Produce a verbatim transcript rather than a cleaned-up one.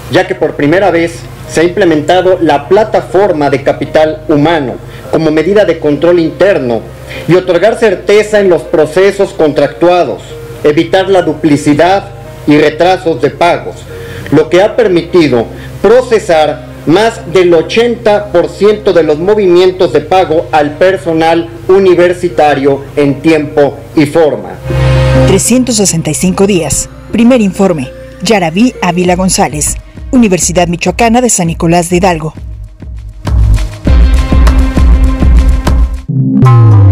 ya que por primera vez se ha implementado la plataforma de capital humano como medida de control interno y otorgar certeza en los procesos contractuados, evitar la duplicidad y retrasos de pagos, lo que ha permitido procesar más del ochenta por ciento de los movimientos de pago al personal universitario en tiempo y forma. trescientos sesenta y cinco días. Primer informe. Yaraví Ávila González, Universidad Michoacana de San Nicolás de Hidalgo.